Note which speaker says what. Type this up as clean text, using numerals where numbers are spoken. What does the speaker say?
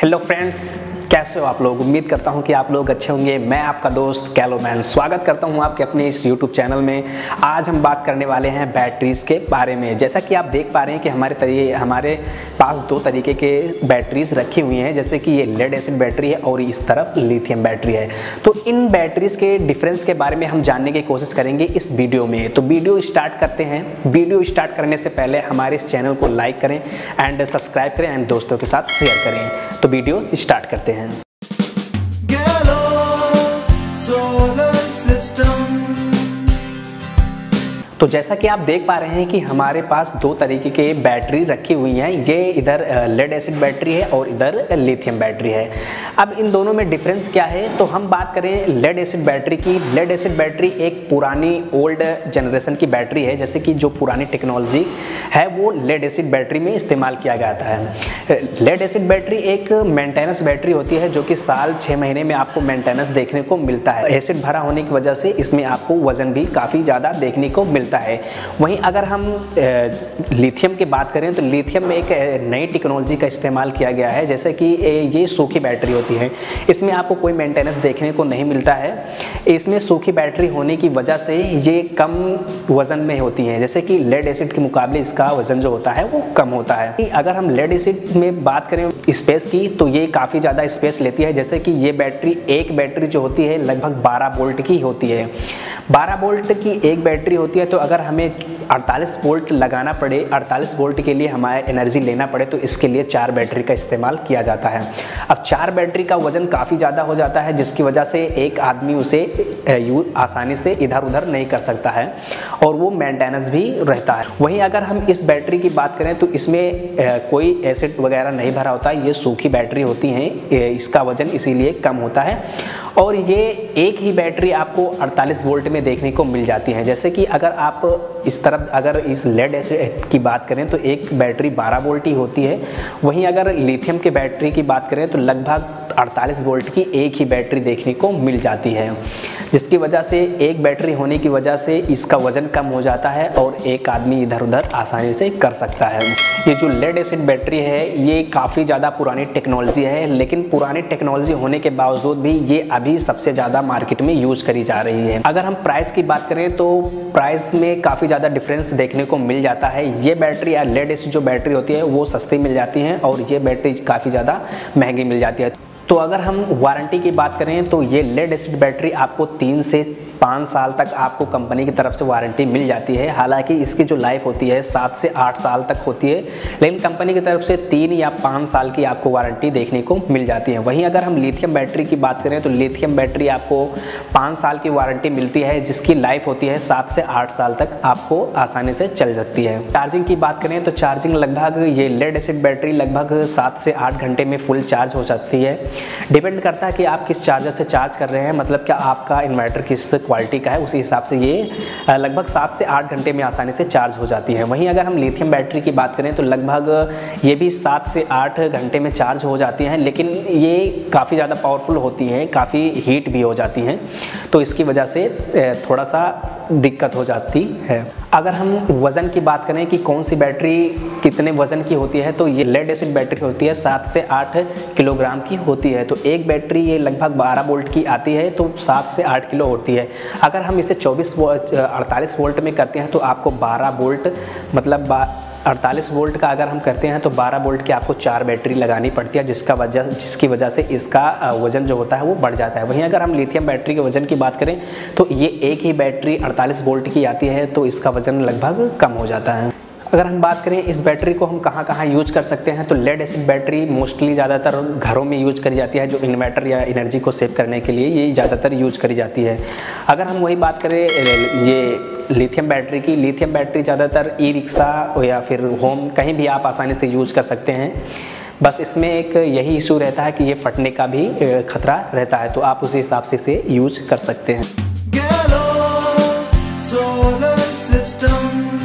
Speaker 1: Hello friends, कैसे हो आप लोग। उम्मीद करता हूं कि आप लोग अच्छे होंगे। मैं आपका दोस्त कैलोमैन स्वागत करता हूं आपके अपने इस यूट्यूब चैनल में। आज हम बात करने वाले हैं बैटरीज़ के बारे में। जैसा कि आप देख पा रहे हैं कि हमारे पास दो तरीके के बैटरीज़ रखी हुई हैं, जैसे कि ये लेड एसिड बैटरी है और इस तरफ लिथियम बैटरी है। तो इन बैटरीज़ के डिफरेंस के बारे में हम जानने की कोशिश करेंगे इस वीडियो में। तो वीडियो स्टार्ट करते हैं। वीडियो स्टार्ट करने से पहले हमारे इस चैनल को लाइक करें एंड सब्सक्राइब करें एंड दोस्तों के साथ शेयर करें। तो वीडियो स्टार्ट करते हैं। तो जैसा कि आप देख पा रहे हैं कि हमारे पास दो तरीके के बैटरी रखी हुई हैं। ये इधर लेड एसिड बैटरी है और इधर लिथियम बैटरी है। अब इन दोनों में डिफरेंस क्या है, तो हम बात करें लेड एसिड बैटरी की। लेड एसिड बैटरी एक पुरानी ओल्ड जनरेशन की बैटरी है, जैसे कि जो पुरानी टेक्नोलॉजी है वो लेड एसिड बैटरी में इस्तेमाल किया जाता है। लेड एसिड बैटरी एक मेंटेनेंस बैटरी होती है, जो कि साल 6 महीने में आपको मेंटेनेंस देखने को मिलता है। एसिड भरा होने की वजह से इसमें आपको वजन भी काफ़ी ज़्यादा देखने को मिलता है। वहीं अगर हम लिथियम की बात करें तो लिथियम में एक नई टेक्नोलॉजी का इस्तेमाल किया गया है, जैसे कि ये सूखी बैटरी होती है। इसमें आपको कोई मेंटेनेंस देखने को नहीं मिलता है। इसमें सूखी बैटरी होने की वजह से ये कम वजन में होती है, जैसे कि लेड एसिड के मुकाबले इसका वजन जो होता है वो कम होता है। अगर हम लेड एसिड में बात करें स्पेस की, तो ये काफ़ी ज़्यादा स्पेस लेती है। जैसे कि ये बैटरी, एक बैटरी जो होती है लगभग 12 वोल्ट की होती है। 12 वोल्ट की एक बैटरी होती है, तो अगर हमें 48 वोल्ट लगाना पड़े, 48 वोल्ट के लिए हमारे एनर्जी लेना पड़े, तो इसके लिए 4 बैटरी का इस्तेमाल किया जाता है। अब 4 बैटरी का वजन काफ़ी ज़्यादा हो जाता है, जिसकी वजह से एक आदमी उसे आसानी से इधर उधर नहीं कर सकता है और वो मेंटेनेंस भी रहता है। वहीं अगर हम इस बैटरी की बात करें तो इसमें कोई एसिड वगैरह नहीं भरा होता, ये सूखी बैटरी होती हैं, इसका वजन इसीलिए कम होता है। और ये एक ही बैटरी आपको 48 वोल्ट में देखने को मिल जाती है। जैसे कि अगर आप इस तरफ अगर इस लेड एसिड की बात करें तो एक बैटरी 12 वोल्ट ही होती है। वहीं अगर लिथियम के बैटरी की बात करें तो लगभग 48 वोल्ट की एक ही बैटरी देखने को मिल जाती है, जिसकी वजह से एक बैटरी होने की वजह से इसका वजन कम हो जाता है और एक आदमी इधर उधर आसानी से कर सकता है। ये जो लेड एसिड बैटरी है ये काफ़ी ज़्यादा पुरानी टेक्नोलॉजी है, लेकिन पुरानी टेक्नोलॉजी होने के बावजूद भी ये अभी सबसे ज़्यादा मार्केट में यूज करी जा रही है। अगर हम प्राइस की बात करें तो प्राइस में काफ़ी ज़्यादा डिफरेंस देखने को मिल जाता है। ये बैटरी या लेड एसिड जो बैटरी होती है वो सस्ती मिल जाती हैं और ये बैटरी काफ़ी ज़्यादा महंगी मिल जाती है। तो अगर हम वारंटी की बात करें तो ये लेड एसिड बैटरी आपको 3 से 5 साल तक आपको कंपनी की तरफ से वारंटी मिल जाती है। हालांकि इसकी जो लाइफ होती है 7 से 8 साल तक होती है, लेकिन कंपनी की तरफ से 3 या 5 साल की आपको वारंटी देखने को मिल जाती है। वहीं अगर हम लिथियम बैटरी की बात करें तो लिथियम बैटरी आपको 5 साल की वारंटी मिलती है, जिसकी लाइफ होती है 7 से 8 साल तक आपको आसानी से चल सकती है। चार्जिंग की बात करें तो चार्जिंग लगभग ये लेड एसिड बैटरी लगभग 7 से 8 घंटे में फुल चार्ज हो सकती है। डिपेंड करता है कि आप किस चार्जर से चार्ज कर रहे हैं, मतलब कि आपका इन्वर्टर किस क्वालिटी का है, उसी हिसाब से ये लगभग 7 से 8 घंटे में आसानी से चार्ज हो जाती है। वहीं अगर हम लिथियम बैटरी की बात करें तो लगभग ये भी 7 से 8 घंटे में चार्ज हो जाती हैं, लेकिन ये काफ़ी ज़्यादा पावरफुल होती हैं, काफ़ी हीट भी हो जाती हैं, तो इसकी वजह से थोड़ा सा दिक्कत हो जाती है। अगर हम वज़न की बात करें कि कौन सी बैटरी कितने वज़न की होती है, तो ये लेड एसिड बैटरी होती है 7 से 8 किलोग्राम की होती है। तो एक बैटरी ये लगभग 12 वोल्ट की आती है, तो 7 से 8 किलो होती है। अगर हम इसे 48 वोल्ट में करते हैं तो आपको 12 वोल्ट मतलब 48 वोल्ट का अगर हम करते हैं तो 12 वोल्ट की आपको 4 बैटरी लगानी पड़ती है, जिसकी वजह से इसका वज़न जो होता है वो बढ़ जाता है। वहीं अगर हम लिथियम बैटरी के वज़न की बात करें तो ये एक ही बैटरी 48 वोल्ट की आती है, तो इसका वज़न लगभग कम हो जाता है। अगर हम बात करें इस बैटरी को हम कहाँ कहाँ यूज कर सकते हैं, तो लेड एसिड बैटरी मोस्टली ज़्यादातर घरों में यूज करी जाती है, जो इन्वर्टर या एनर्जी को सेव करने के लिए ये ज़्यादातर यूज करी जाती है। अगर हम वही बात करें ये लिथियम बैटरी की, लिथियम बैटरी ज़्यादातर ई रिक्शा या फिर होम कहीं भी आप आसानी से यूज कर सकते हैं। बस इसमें एक यही इशू रहता है कि ये फटने का भी खतरा रहता है, तो आप उसी हिसाब से इसे यूज कर सकते हैं।